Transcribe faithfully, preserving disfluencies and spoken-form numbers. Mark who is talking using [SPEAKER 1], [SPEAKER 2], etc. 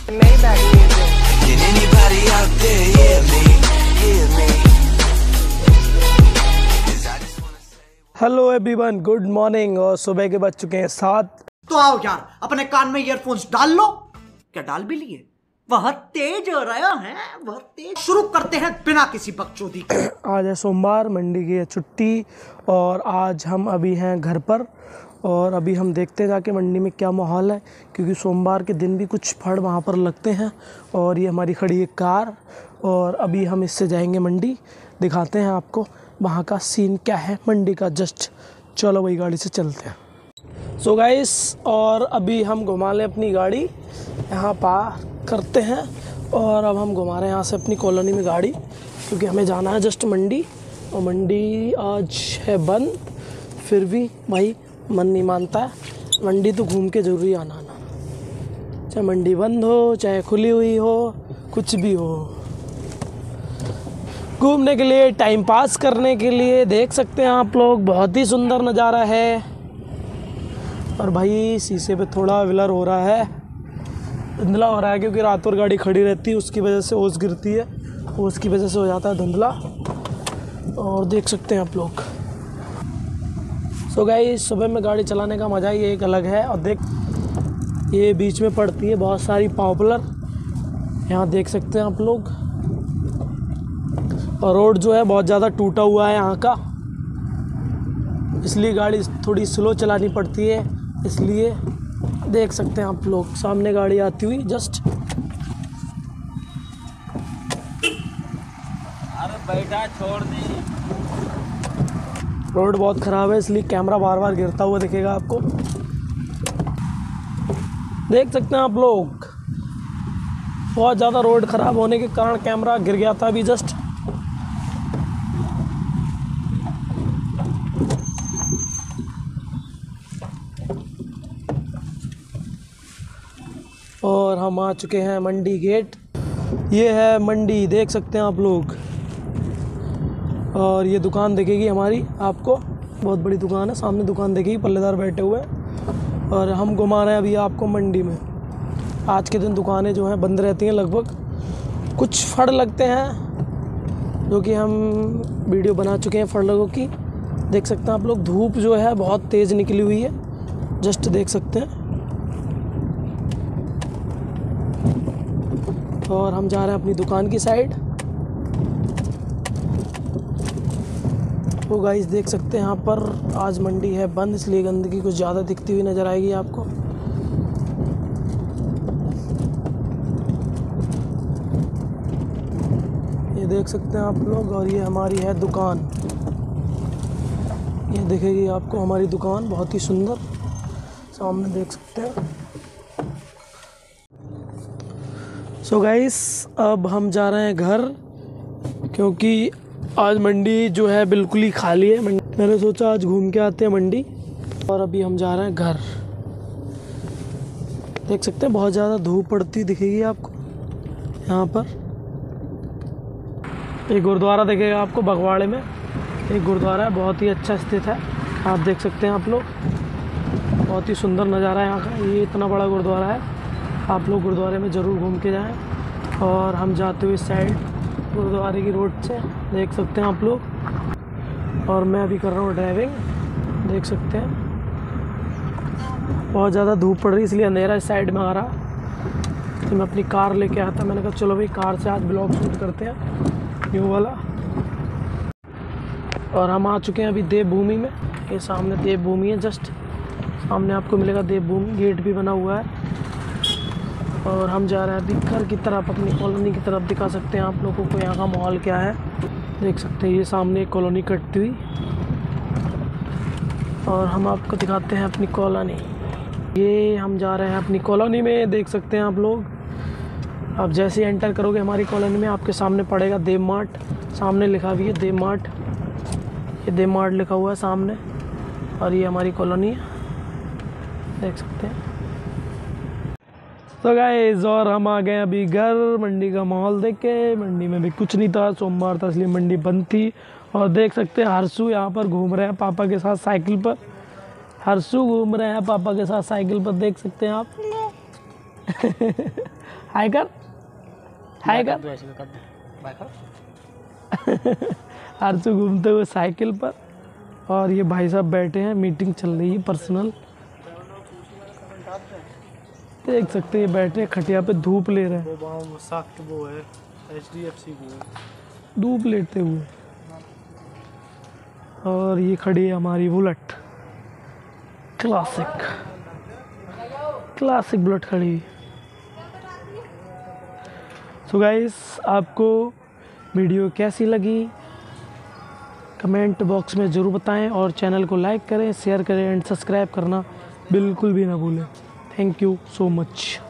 [SPEAKER 1] Maybach music. Can anybody out there hear me? Hear me?
[SPEAKER 2] Hello everyone, good morning. और सुबह के बज चुके हैं सात।
[SPEAKER 3] तो आओ यार, अपने कान में ईयरफोन्स डाल लो। क्या डाल भी लिए? वह तेज हो रहा है, वह तेज। शुरू करते हैं बिना किसी बकचोदी के।
[SPEAKER 2] आज है सोमवार, मंडी की है छुट्टी और आज हम अभी हैं घर पर। और अभी हम देखते हैं जाके मंडी में क्या माहौल है, क्योंकि सोमवार के दिन भी कुछ फड़ वहाँ पर लगते हैं। और ये हमारी खड़ी है कार और अभी हम इससे जाएंगे मंडी। दिखाते हैं आपको वहाँ का सीन क्या है मंडी का। जस्ट चलो वही गाड़ी से चलते हैं। सो so गाइस, और अभी हम घुमा लें अपनी गाड़ी, यहाँ पार करते हैं और अब हम घुमा रहे हैं यहाँ से अपनी कॉलोनी में गाड़ी, क्योंकि हमें जाना है जस्ट मंडी। और मंडी आज है बंद, फिर भी भाई मन नहीं मानता है, मंडी तो घूम के ज़रूरी आना आना, चाहे मंडी बंद हो चाहे खुली हुई हो, कुछ भी हो। घूमने के लिए, टाइम पास करने के लिए। देख सकते हैं आप लोग, बहुत ही सुंदर नज़ारा है। और भाई शीशे पे थोड़ा विलर हो रहा है, धुंधला हो रहा है, क्योंकि रात भर गाड़ी खड़ी रहती है, उसकी वजह से ओस गिरती है, ओस की वजह से हो जाता है धुंधला। और देख सकते हैं आप लोग। सो गाइस, सुबह में गाड़ी चलाने का मज़ा ही एक अलग है। और देख, ये बीच में पड़ती है बहुत सारी पॉपुलर, यहाँ देख सकते हैं आप लोग। और रोड जो है बहुत ज़्यादा टूटा हुआ है यहाँ का, इसलिए गाड़ी थोड़ी स्लो चलानी पड़ती है। इसलिए देख सकते हैं आप लोग, सामने गाड़ी आती हुई जस्ट।
[SPEAKER 4] अरे बैठा छोड़ दे।
[SPEAKER 2] रोड बहुत ख़राब है, इसलिए कैमरा बार बार गिरता हुआ दिखेगा आपको। देख सकते हैं आप लोग, बहुत ज़्यादा रोड ख़राब होने के कारण कैमरा गिर गया था अभी जस्ट। और हम आ चुके हैं मंडी गेट। ये है मंडी, देख सकते हैं आप लोग। और ये दुकान दिखेगी हमारी आपको, बहुत बड़ी दुकान है, सामने दुकान दिखेगी, पल्लेदार बैठे हुए हैं। और हम घुमा रहे हैं अभी आपको मंडी में। आज के दिन दुकानें जो हैं बंद रहती हैं लगभग। कुछ फड़ लगते हैं जो कि हम वीडियो बना चुके हैं फड़ लगों की। देख सकते हैं आप लोग, धूप जो है बहुत तेज़ निकली हुई है, जस्ट देख सकते हैं। और हम जा रहे हैं अपनी दुकान की साइड। तो गाइस देख सकते हैं यहाँ पर आज मंडी है बंद, इसलिए गंदगी कुछ ज़्यादा दिखती हुई नज़र आएगी आपको। ये देख सकते हैं आप लोग। और ये हमारी है दुकान, ये दिखेगी आपको हमारी दुकान, बहुत ही सुंदर, सामने देख सकते हैं। सो गाइस, अब हम जा रहे हैं घर, क्योंकि आज मंडी जो है बिल्कुल ही खाली है। मैंने सोचा आज घूम के आते हैं मंडी। और अभी हम जा रहे हैं घर। देख सकते हैं बहुत ज़्यादा धूप पड़ती दिखेगी आपको यहाँ पर। एक गुरुद्वारा दिखेगा आपको बगवाड़े में, एक गुरुद्वारा है, बहुत ही अच्छा स्थित है, आप देख सकते हैं आप लोग। बहुत ही सुंदर नज़ारा है यहाँ का, ये इतना बड़ा गुरुद्वारा है। आप लोग गुरुद्वारे में ज़रूर घूम के जाएं। और हम जाते हुए इस साइड गुरुद्वारे की रोड से, देख सकते हैं आप लोग। और मैं अभी कर रहा हूँ ड्राइविंग, देख सकते हैं। बहुत ज़्यादा धूप पड़ रही, इसलिए अंधेरा इस साइड में आ रहा। तो मैं अपनी कार लेके आया था, मैंने कहा चलो भाई कार से आज ब्लॉग शूट करते हैं, न्यू वाला। और हम आ चुके हैं अभी देवभूमि में। ये सामने देवभूमि है, जस्ट सामने आपको मिलेगा देवभूमि, गेट भी बना हुआ है। और हम जा रहे हैं अभी घर की तरफ, अपनी कॉलोनी की तरफ। दिखा सकते हैं आप लोगों को यहाँ का माहौल क्या है, देख सकते हैं। ये सामने एक कॉलोनी कटती हुई, और हम आपको दिखाते हैं अपनी कॉलोनी। ये हम जा रहे हैं अपनी कॉलोनी में, देख सकते हैं आप लोग। अब जैसे ही एंटर करोगे हमारी कॉलोनी में, आपके सामने पड़ेगा देव मार्ट, सामने लिखा हुआ है देव मार्ट, ये देव मार्ट लिखा हुआ है सामने। और ये हमारी कॉलोनी है, देख सकते हैं। तो गाइस, और हम आ गए अभी घर। मंडी का माहौल देख के, मंडी में भी कुछ नहीं था, सोमवार था इसलिए मंडी बंद थी। और देख सकते हैं हर्षू यहाँ पर घूम रहे हैं पापा के साथ साइकिल पर। हर्षू घूम रहे हैं पापा के साथ साइकिल पर, देख सकते हैं आप। हाय कर, हाय कर। आरचू घूमते हुए साइकिल पर, और ये भाई साहब बैठे हैं, मीटिंग चल रही है पर्सनल। देख सकते हैं ये बैठे हैं खटिया पे, धूप ले रहे हैं।
[SPEAKER 5] वो साख्त वो है एच डी एफ सी वो है,
[SPEAKER 2] धूप लेते हुए। और ये खड़ी है हमारी बुलेट, क्लासिक क्लासिक बुलेट खड़ी। सो गाइस, आपको वीडियो कैसी लगी कमेंट बॉक्स में ज़रूर बताएं, और चैनल को लाइक करें, शेयर करें एंड सब्सक्राइब करना बिल्कुल भी ना भूलें। Thank you so much.